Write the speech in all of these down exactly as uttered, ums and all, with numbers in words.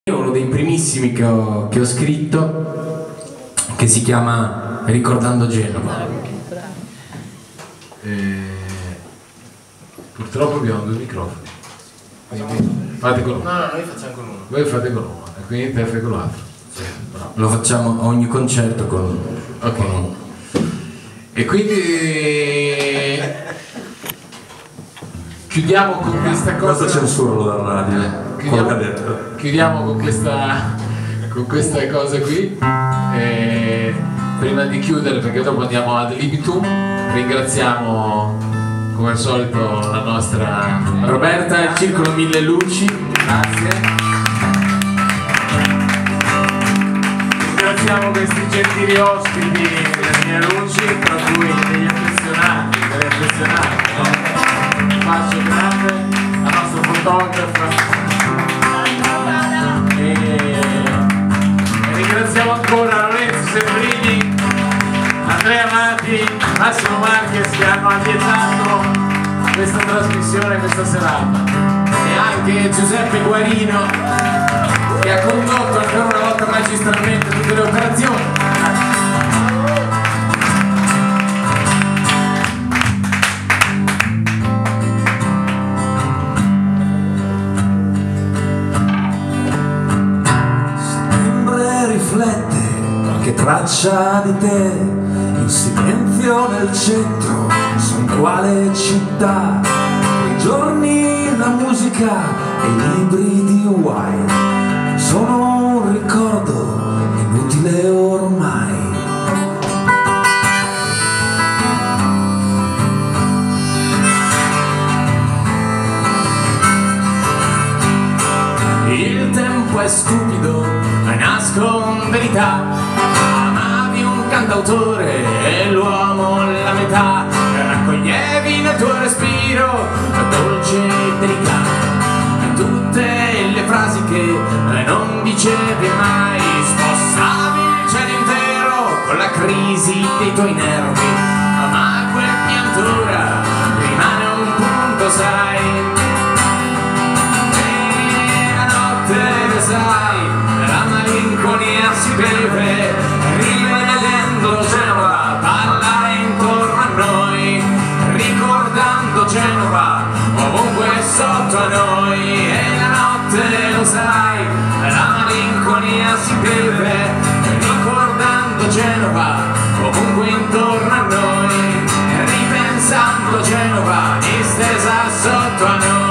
Uno dei primissimi che ho, che ho scritto, che si chiama Ricordando Genova. Eh, purtroppo abbiamo due microfoni, quindi fate con uno. No, no, noi facciamo con uno. Voi fate con uno, e quindi te fai con l'altro. Sì, Lo facciamo a ogni concerto con, ok. con uno. E quindi chiudiamo con questa cosa. Questo censuralo dalla radio, quello che ha detto. Chiudiamo, chiudiamo con questa con questa cosa qui. E prima di chiudere, perché dopo andiamo ad libitum, ringraziamo come al solito la nostra Roberta, il Circolo Mille Luci, grazie. Ringraziamo questi gentili ospiti delle mie luci, tra cui degli affezionati, degli affezionati, no? Un bacio grande al nostro fotografa. E, e ringraziamo ancora Lorenzo Sembrini, Andrea Matti, Massimo Marquez che hanno allietato questa trasmissione, questa serata. E anche Giuseppe Guarino, che ha condotto ancora una volta magistralmente tutte le operazioni. Settembre riflette qualche traccia di te, in silenzio nel centro, son quale città. Quei giorni la musica e i libri di Wilde sono un ricordo inutile ormai. Il tempo è stupido, ma nascon verità. Amavi un cantautore e l'uomo la metà. Raccoglievi nel tuo respiro dolce e delicato tutte le frasi che non dicevi mai. Spossavi il cielo intero con la crisi dei tuoi nervi, ma quel pianto ora rimane un punto, sai. E la notte, lo sai, la malinconia si beve, rivedendo Genova parlare intorno a noi, ricordando Genova ovunque sotto a noi. E la notte, lo sai, la malinconia si beve, ricordando Genova ovunque intorno a noi, ripensando Genova distesa sotto a noi.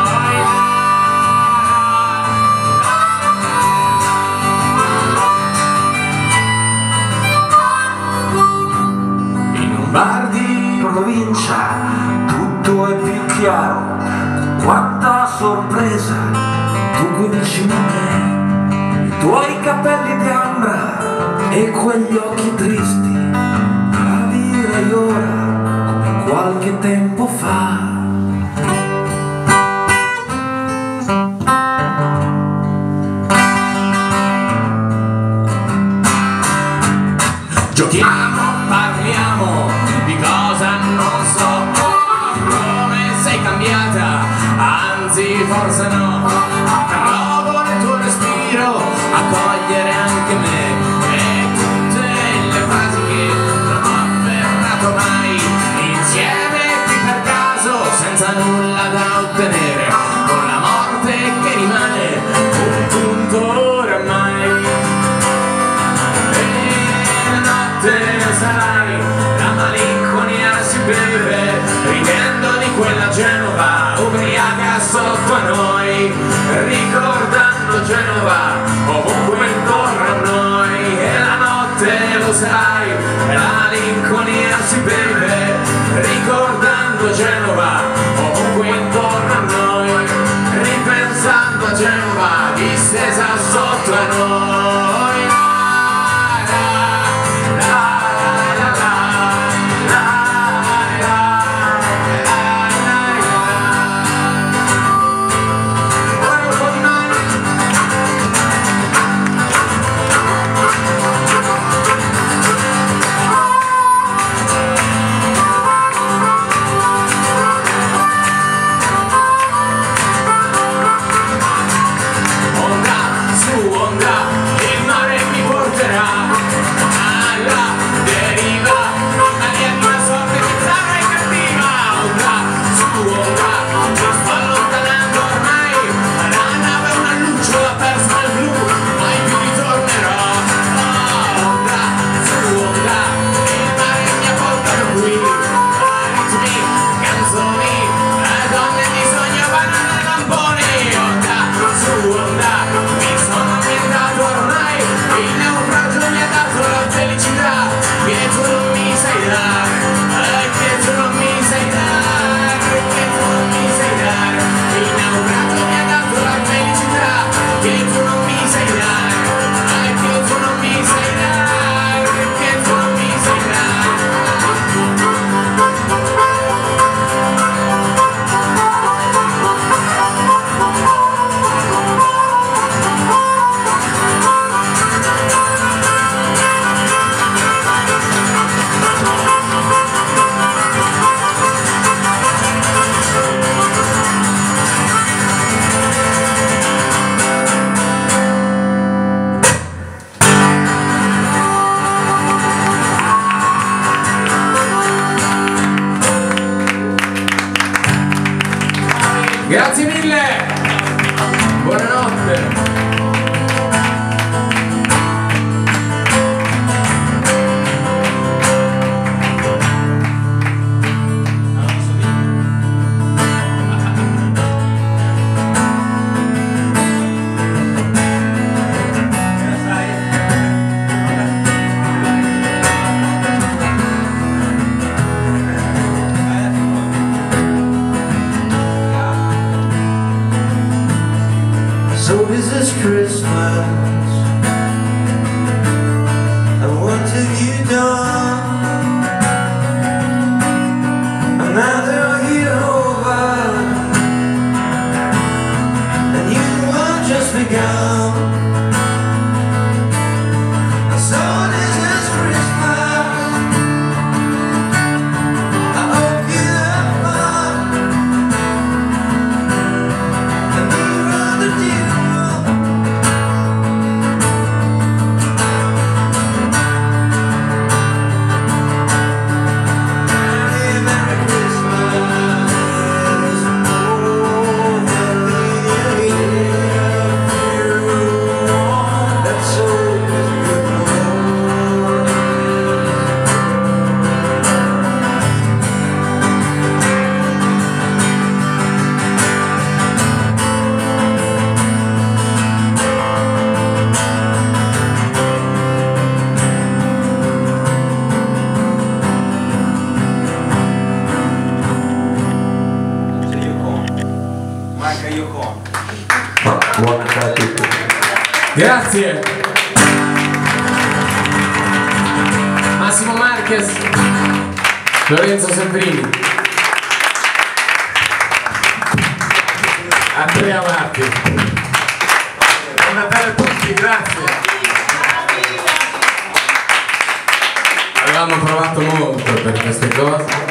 In un bar di Provincia tutto è più chiaro, quanta sorpresa, tu qui vicino a me, i tuoi capelli di ambra e quegli occhi tristi, a dire ora come qualche tempo fa. Giochiamo, parliamo di cosa non so, come sei cambiata, anzi forse no. Provo nel tuo respiro a cogliere anche me e tutte le frasi che non ho afferrato mai. Insieme qui per caso, senza nulla da ottenere, con la morte che rimane un punto oramai. Sai, la malinconia si beve, ridendo di quella Genova ubriaca sotto a noi, ricordando Genova ovunque intorno a noi. E la notte, lo sai, la malinconia si beve, ricordando Genova ovunque intorno a noi, ripensando a Genova distesa sotto a noi. Christmas. And what have you done? And now they're here over, and you have just begun. And so this is Christmas. I hope you have fun, and you run the deal. Buona Natale a tutti. Grazie. Massimo Marquez, Lorenzo Semprini, Andrea Marchi. Buon Natale a tutti, grazie. avevamo provato molto per queste cose.